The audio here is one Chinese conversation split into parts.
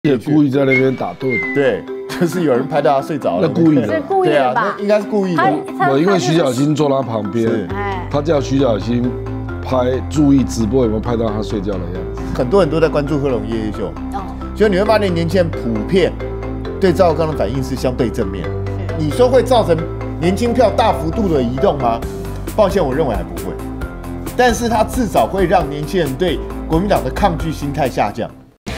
也故意在那边打盹。 对，就是有人拍到他睡着了。 那故意的， 是故意的吧？ 那应该是故意的。 我因为徐小新坐他旁边，他叫徐小新拍，注意直播有没有拍到他睡觉的样子。 很多人都在关注贺龙夜夜秀，所以你会发现年轻人普遍对赵少康的反应是相对正面。你说会造成年轻票大幅度的移动吗？抱歉，我认为还不会。但是它至少会让年轻人对国民党的抗拒心态下降。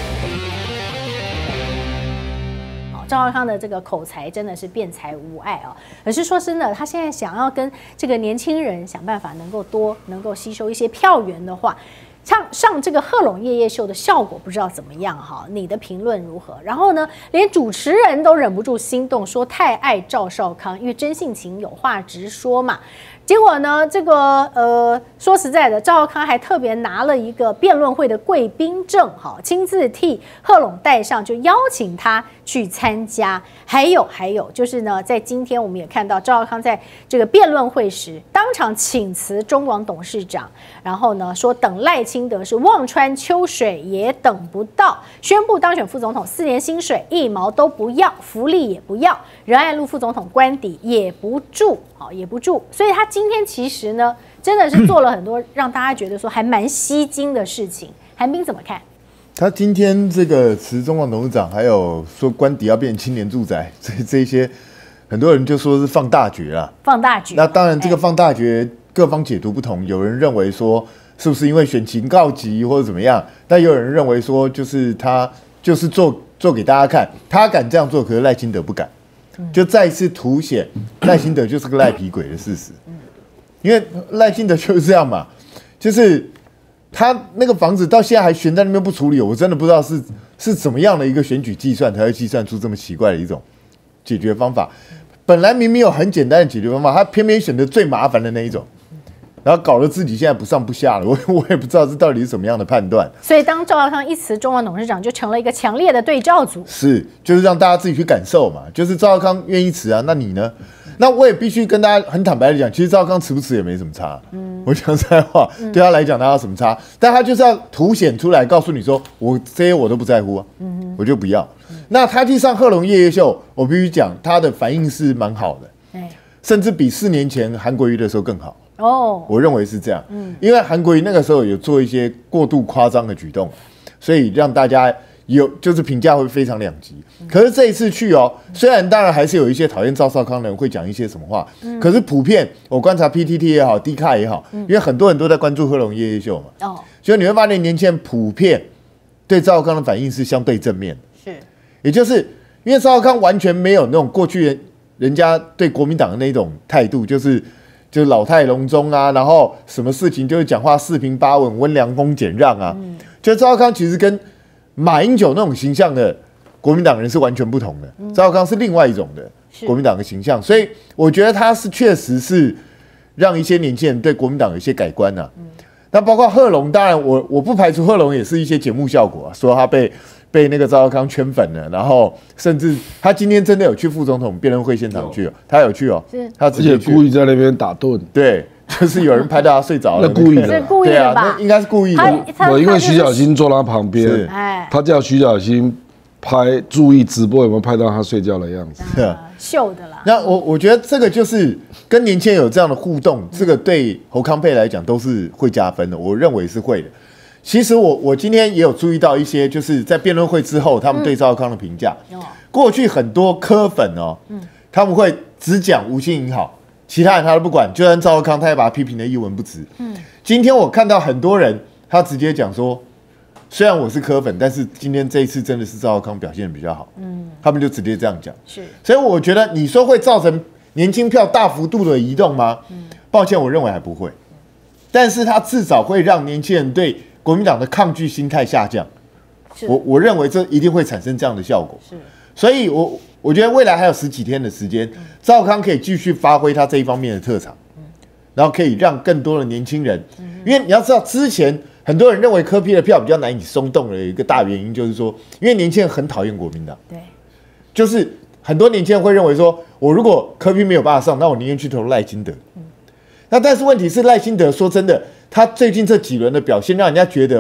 赵少康的这个口才真的是辩才无碍啊！可是说真的，他现在想要跟这个年轻人想办法能够吸收一些票源的话，上这个贺龙夜夜秀的效果不知道怎么样哈？你的评论如何？然后呢，连主持人都忍不住心动，说太爱赵少康，因为真性情有话直说嘛。结果呢，这个说实在的，赵少康还特别拿了一个辩论会的贵宾证，哈，亲自替贺龙带上，就邀请他去参加。还有就是呢，在今天我们也看到赵少康在这个辩论会时，当场请辞中广董事长，然后呢说等赖清德是望穿秋水也等不到，宣布当选副总统，4年薪水1毛都不要，福利也不要，仁爱路副总统官邸也不住，也不住，所以他今天其实呢，真的是做了很多让大家觉得说还蛮吸睛的事情。韩冰怎么看？ 他今天这个辞中广董事长，还有说官邸要变青年住宅，这一些很多人就说是放大决啦。放大决。那当然，这个放大决各方解读不同，有人认为说是不是因为选情告急或者怎么样，但有人认为说就是他就是做给大家看，他敢这样做，可是赖清德不敢。就再一次凸显赖清德就是个赖皮鬼的事实，因为赖清德就是这样嘛，就是他那个房子到现在还悬在那边不处理，我真的不知道是怎么样的一个选举计算才会计算出这么奇怪的一种解决方法。本来明明有很简单的解决方法，他偏偏选择最麻烦的那一种，然后搞得自己现在不上不下了，我也不知道这到底是什么样的判断。 所以当赵少康一辞中广董事长，就成了一个强烈的对照组。 是，就是让大家自己去感受嘛。就是赵少康愿意辞啊，那你呢？那我也必须跟大家很坦白的讲，其实赵少康辞不辞也没什么差。我讲实在话，对他来讲他有什么差？但他就是要凸显出来，告诉你说，我这些我都不在乎啊，我就不要。那他去上贺龙夜夜秀，我必须讲他的反应是蛮好的，甚至比4年前韩国瑜的时候更好。我认为是这样，因为韩国瑜那个时候有做一些过度夸张的举动，所以让大家就是评价会非常两极。可是这一次去虽然当然还是有一些讨厌赵少康的人会讲一些什么话，可是普遍我观察 PTT 也好 D 卡也好，因为很多人都在关注贺龙夜夜秀嘛，所以你会发现年轻人普遍对赵少康的反应是相对正面的，也就是因为赵少康完全没有那种过去人家对国民党的那种态度，就是老态龙钟啊，然后什么事情就是讲话四平八稳、温良恭俭让啊。就赵少康其实跟马英九那种形象的国民党人是完全不同的，赵少康是另外一种的国民党的形象，所以我觉得他是确实是让一些年轻人对国民党有一些改观啊。那包括贺龙，当然我不排除贺龙也是一些节目效果说他被那个赵少康圈粉了，然后甚至他今天真的有去副总统辩论会现场去他有去他直接故意在那边打盹。 对，就是有人拍到他睡着了， 那故意的， 是故意的吧？ 那应该是故意的。 我因为徐小新坐他旁边，他叫徐小新拍，注意直播有没有拍到他睡觉的样子， 秀的啦。 那我觉得这个就是跟年轻人有这样的互动，这个对侯康配来讲都是会加分的，我认为是会的。其实我今天也有注意到一些，就是在辩论会之后，他们对赵少康的评价。过去很多柯粉他们会只讲吴欣盈好，其他人他都不管，就算赵少康，他也把他批评的一文不值。今天我看到很多人，他直接讲说，虽然我是柯粉，但是今天这一次真的是赵少康表现的比较好。他们就直接这样讲。所以我觉得你说会造成年轻票大幅度的移动吗？抱歉，我认为还不会。但是他至少会让年轻人对国民党的抗拒心态下降，我认为这一定会产生这样的效果。所以我觉得未来还有10几天的时间，赵少康可以继续发挥他这一方面的特长，然后可以让更多的年轻人，因为你要知道，之前很多人认为柯 P 的票比较难以松动的一个大原因，就是说，因为年轻人很讨厌国民党，就是很多年轻人会认为说，我如果柯 P 没有办法上，那我宁愿去投赖清德。那但是问题是赖清德说真的，他最近这几轮的表现让人家觉得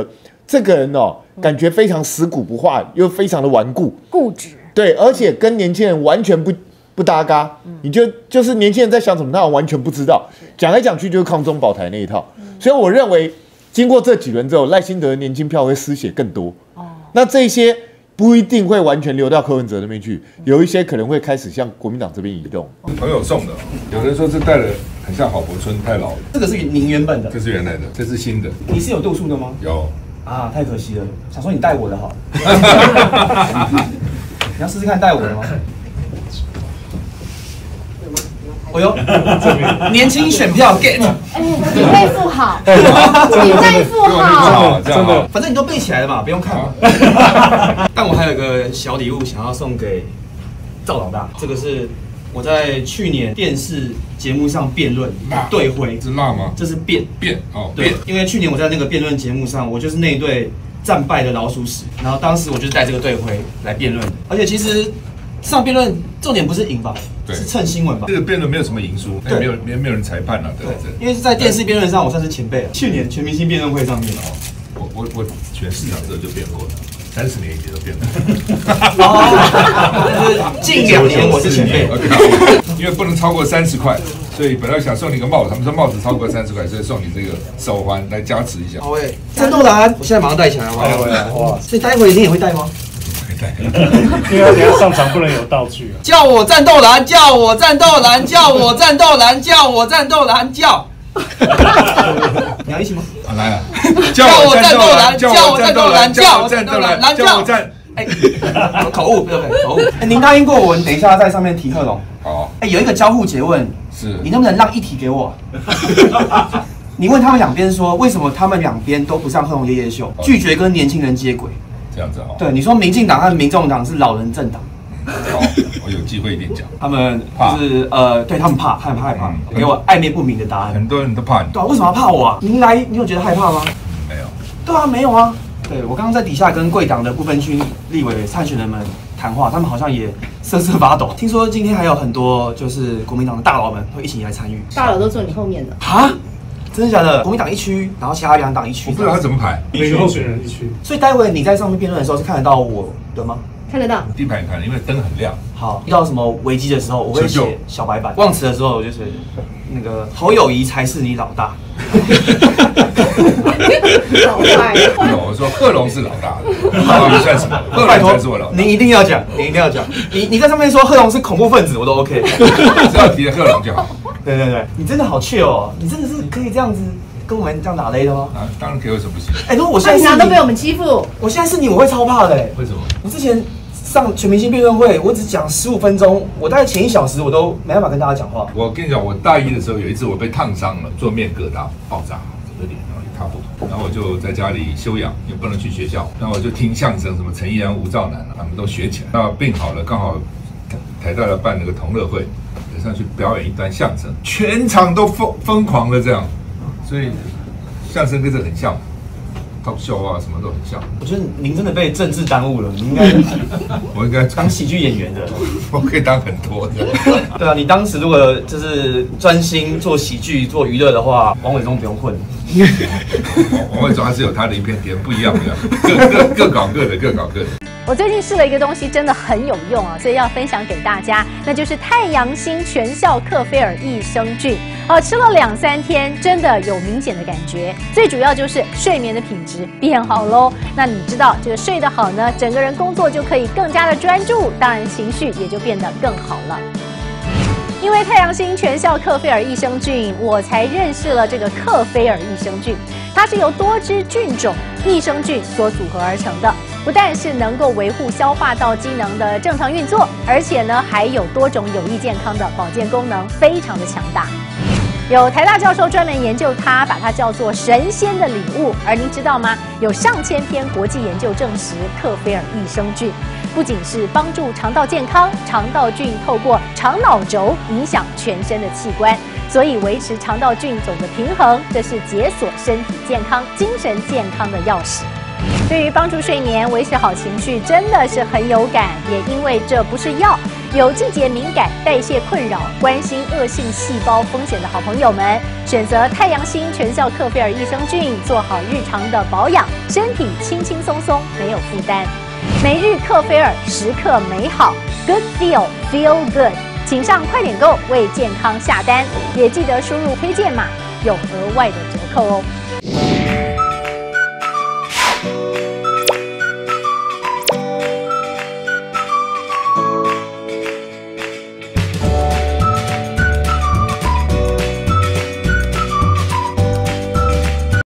这个人哦，感觉非常死骨不化，又非常的顽固、 固执。 对，而且跟年轻人完全不搭嘎。你就是年轻人在想什么，他完全不知道。讲来讲去就是抗中保台那一套。所以我认为，经过这几轮之后，赖清德的年轻票会失血更多。那这些不一定会完全流到柯文哲那边去，有一些可能会开始向国民党这边移动。 朋友送的，有人说这戴了很像郝柏村，太老了。 这个是您原本的， 这是原来的，这是新的。 你是有度数的吗？ 有啊，太可惜了，想说你带我的好了。你要试试看带我的吗？哎呦，年轻选票 get， 你背负好，你背负好， 真的， 反正你都背起来了嘛，不用看嘛。但我还有一个小礼物想要送给赵老大，这个是我在去年电视节目上辩论对挥， 是辣吗？ 这是辩哦， 对，因为去年我在那个辩论节目上，我就是那一队战败的老鼠屎，然后当时我就是带这个对挥来辩论的，而且其实上辩论重点不是赢吧？是蹭新闻吧？ 这个辩论没有什么赢输，没有人裁判了，对。 因为在电视辩论上，我算是前辈了。去年全明星辩论会上面， 我选市长之后就辩过了，30年以前都辩过。 哦，近2年我是前辈， 因为不能超过30块，所以本来想送你个帽子，他们说帽子超过30块，所以送你这个手环来加持一下。 好诶，战斗蓝，我现在马上戴起来，哇！所以待会你也会戴吗？ 因为等下上场不能有道具啊！ 叫我战斗蓝，叫我战斗蓝，叫我战斗蓝，叫我战斗蓝，叫！你要一起吗？ 来啊！ 叫我战斗蓝，叫我战斗蓝，叫我战斗蓝，叫我战！哎，口误，对不对？口误。哎，您答应过我，等一下在上面提贺龙。 好。 哎，有一个交互诘问， 是你能不能让一题给我？你问他们两边说，为什么他们两边都不上贺龙夜夜秀，拒绝跟年轻人接轨？ 这样子哈。 对，你说民进党和民众党是老人政党。 好，我有机会一定讲。 他们就是对他们怕，害怕，给我暧昧不明的答案。 很多人都怕你。 对啊，为什么要怕我啊？您来，你有觉得害怕吗？ 没有。 对啊，没有啊。对我刚刚在底下跟贵党的不分区立委参选人们谈话，他们好像也瑟瑟发抖。听说今天还有很多就是国民党的大佬们会一起来参与。 大佬都坐你后面的啊？真的假的？国民党一区，然后其他2党一区。 我不知道他怎么排， 每个候选人一区。 所以待会你在上面辩论的时候是看得到我的吗？ 看得到。 第一排看，因为灯很亮。 好，遇到什么危机的时候，我会写小白板。忘词的时候，我就是那个侯友宜才是你老大。 好坏。 我说贺龙是老大，贺龙算什么？贺龙才是我老大。 您一定要讲，您一定要讲。你在上面说贺龙是恐怖分子，我都 OK。 只要提了贺龙就好。 对，你真的好chill哦，你真的是可以这样子跟我们这样打擂的吗？ 啊，当然可以，为什么不行？ 哎，如果我现在是你， 都被我们欺负。 我现在是你，我会超怕的。 为什么？ 我之前上全明星辩论会，我只讲15分钟，我大概前1小时我都没办法跟大家讲话。 我跟你讲，我大一的时候有一次我被烫伤了，做面疙瘩爆炸，整个脸然后一塌糊涂，然后我就在家里休养，也不能去学校，然后我就听相声，什么陈依然、吴兆南他们都学起来。那病好了，刚好台大要办那个同乐会。上去表演一段相声，全场都疯狂的这样，所以相声跟这很像 ，talk show 啊什么都很像。 我觉得您真的被政治耽误了，你应该， 我应该当喜剧演员的， 我可以当很多的。 对啊，你当时如果就是专心做喜剧、做娱乐的话，王伟忠不用混。 王伟忠还是有他的一片天，不一样的，各搞各的，各搞各的。 我最近试了一个东西，真的很有用啊，所以要分享给大家，那就是太阳星全效克菲尔益生菌。吃了2、3天，真的有明显的感觉。最主要就是睡眠的品质变好喽。那你知道，这个睡得好呢，整个人工作就可以更加的专注，当然情绪也就变得更好了。因为太阳星全效克菲尔益生菌，我才认识了这个克菲尔益生菌。它是由多支菌种益生菌所组合而成的，不但是能够维护消化道机能的正常运作，而且呢还有多种有益健康的保健功能，非常的强大。有台大教授专门研究它，把它叫做神仙的礼物。而您知道吗？有上千篇国际研究证实，克菲尔益生菌不仅是帮助肠道健康，肠道菌透过肠脑轴影响全身的器官，所以维持肠道菌种的平衡，这是解锁身体健康、精神健康的钥匙。对于帮助睡眠、维持好情绪，真的是很有感。也因为这不是药， 有季节敏感、代谢困扰、关心恶性细胞风险的好朋友们，选择太阳星全效克菲尔益生菌，做好日常的保养，身体轻轻松松，没有负担。每日克菲尔，时刻美好 ，Good Feel Feel Good， 请上快点购为健康下单，也记得输入推荐码，有额外的折扣哦。